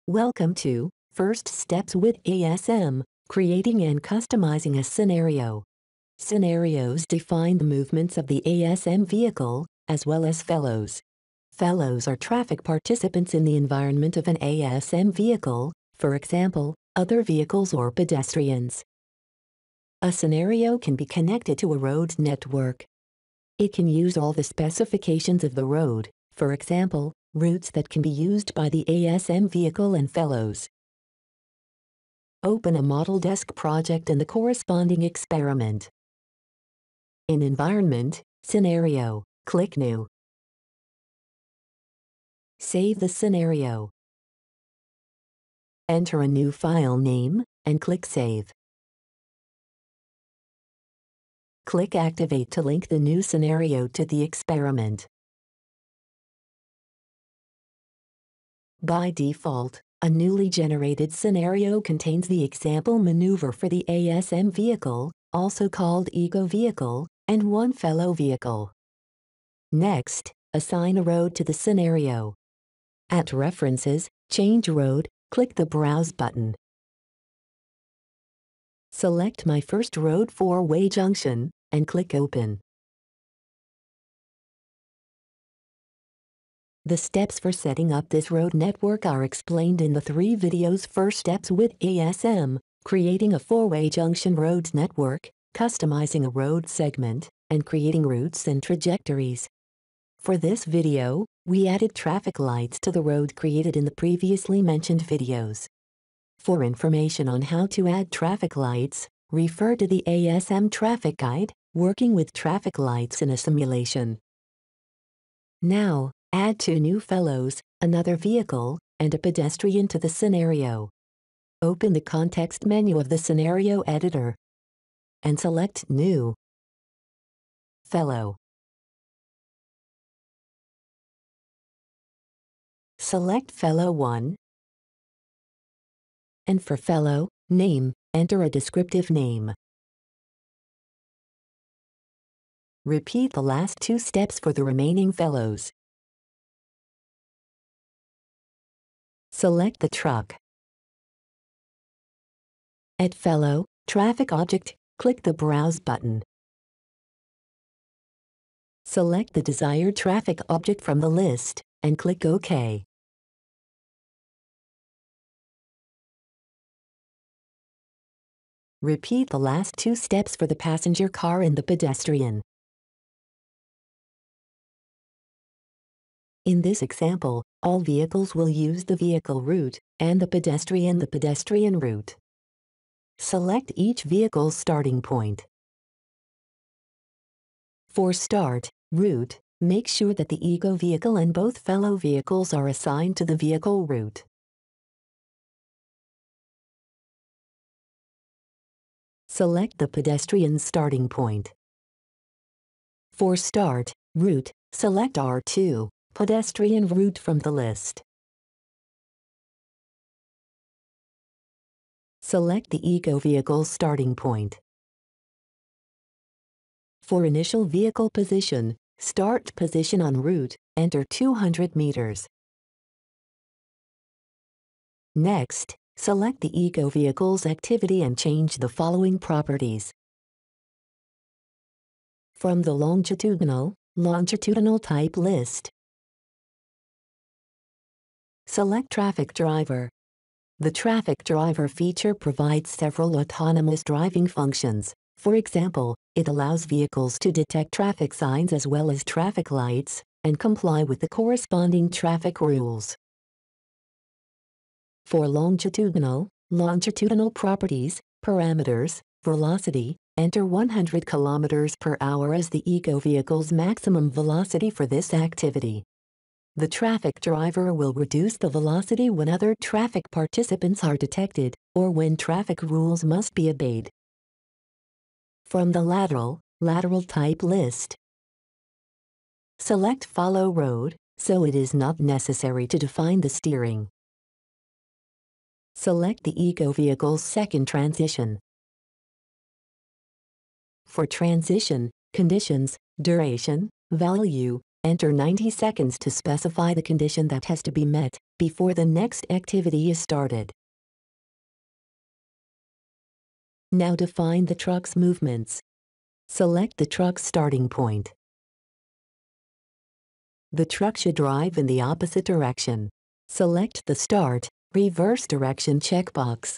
Welcome to First Steps with ASM, creating and customizing a scenario. Scenarios define the movements of the ASM vehicle, as well as fellows. Fellows are traffic participants in the environment of an ASM vehicle, for example, other vehicles or pedestrians. A scenario can be connected to a road network. It can use all the specifications of the road, for example, routes that can be used by the ASM vehicle and fellows. Open a Model Desk project and the corresponding experiment. In Environment, Scenario, click New. Save the scenario. Enter a new file name, and click Save. Click Activate to link the new scenario to the experiment. By default, a newly generated scenario contains the example maneuver for the ASM vehicle, also called Eco Vehicle, and one fellow vehicle. Next, assign a road to the scenario. At References, Change Road, click the Browse button. Select My First Road four-way junction, and click Open. The steps for setting up this road network are explained in the 3 videos First Steps with ASM, creating a four-way junction road network, customizing a road segment, and creating routes and trajectories. For this video, we added traffic lights to the road created in the previously mentioned videos. For information on how to add traffic lights, refer to the ASM Traffic Guide, Working with Traffic Lights in a Simulation. Now, add 2 new fellows, another vehicle, and a pedestrian to the scenario. Open the context menu of the scenario editor and select New Fellow. Select Fellow 1, and for Fellow Name, enter a descriptive name. Repeat the last 2 steps for the remaining fellows. Select the truck. At Fellow, Traffic Object, click the Browse button. Select the desired traffic object from the list, and click OK. Repeat the last 2 steps for the passenger car and the pedestrian. In this example, all vehicles will use the vehicle route, and the pedestrian route. Select each vehicle's starting point. For start, route, make sure that the Eco Vehicle and both fellow vehicles are assigned to the vehicle route. Select the pedestrian's starting point. For start, route, select R2, pedestrian route from the list. Select the Eco Vehicle's starting point. For initial vehicle position, start position on route, enter 200 meters. Next, select the Eco Vehicle's activity and change the following properties. From the longitudinal type list, select Traffic Driver. The Traffic Driver feature provides several autonomous driving functions. For example, it allows vehicles to detect traffic signs as well as traffic lights, and comply with the corresponding traffic rules. For longitudinal properties, parameters, velocity, enter 100 km per hour as the Eco Vehicle's maximum velocity for this activity. The Traffic Driver will reduce the velocity when other traffic participants are detected, or when traffic rules must be obeyed. From the lateral type list, select Follow Road, so it is not necessary to define the steering. Select the Eco Vehicle's second transition. For transition, conditions, duration, value, enter 90 seconds to specify the condition that has to be met, before the next activity is started. Now define the truck's movements. Select the truck's starting point. The truck should drive in the opposite direction. Select the Start, Reverse Direction checkbox.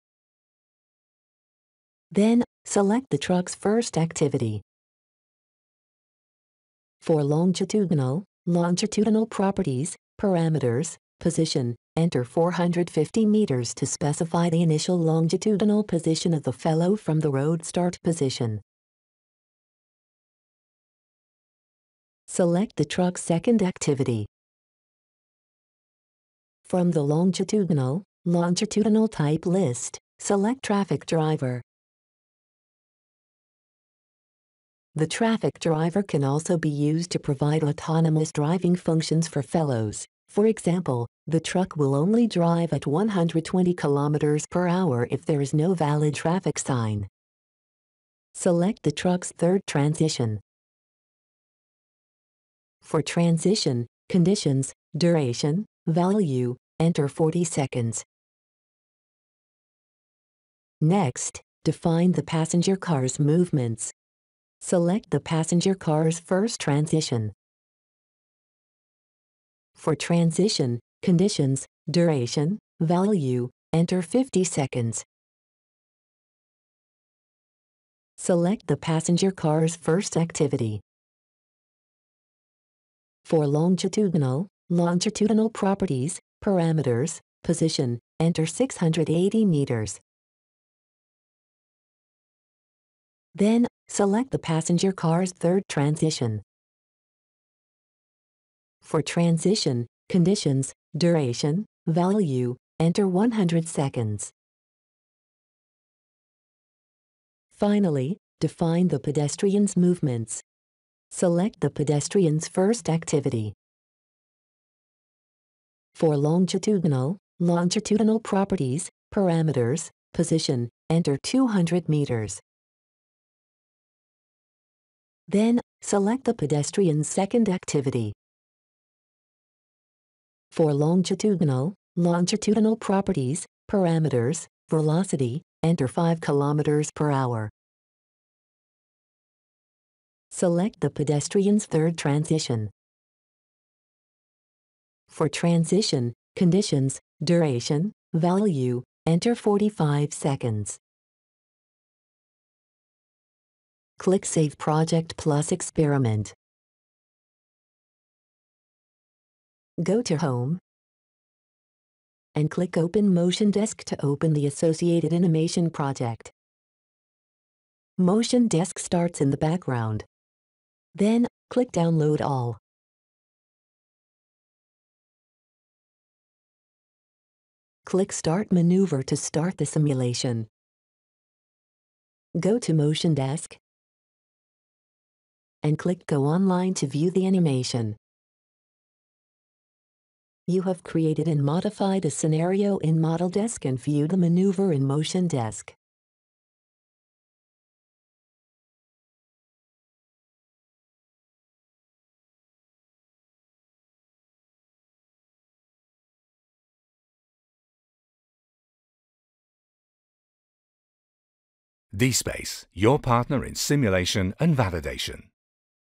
Then, select the truck's first activity. For longitudinal properties, parameters, position, enter 450 meters to specify the initial longitudinal position of the felloe from the road start position. Select the truck's second activity. From the longitudinal type list, select Traffic Driver. The traffic driver can also be used to provide autonomous driving functions for fellows. For example, the truck will only drive at 120 kilometers per hour if there is no valid traffic sign. Select the truck's third transition. For transition, conditions, duration, value, enter 40 seconds. Next, define the passenger car's movements. Select the passenger car's first transition. For transition, conditions, duration, value, enter 50 seconds. Select the passenger car's first activity. For longitudinal properties, parameters, position, enter 680 meters. Then, select the passenger car's third transition. For transition, conditions, duration, value, enter 100 seconds. Finally, define the pedestrian's movements. Select the pedestrian's first activity. For longitudinal properties, parameters, position, enter 200 meters. Then, select the pedestrian's second activity. For longitudinal properties, parameters, velocity, enter 5 kilometers per hour. Select the pedestrian's third transition. For transition, conditions, duration, value, enter 45 seconds. Click Save Project plus Experiment. Go to Home and click Open Motion Desk to open the associated animation project. Motion Desk starts in the background. Then, click Download All. Click Start Maneuver to start the simulation. Go to Motion Desk and click Go Online to view the animation. You have created and modified a scenario in Model Desk and viewed the maneuver in Motion Desk. dSPACE, your partner in simulation and validation.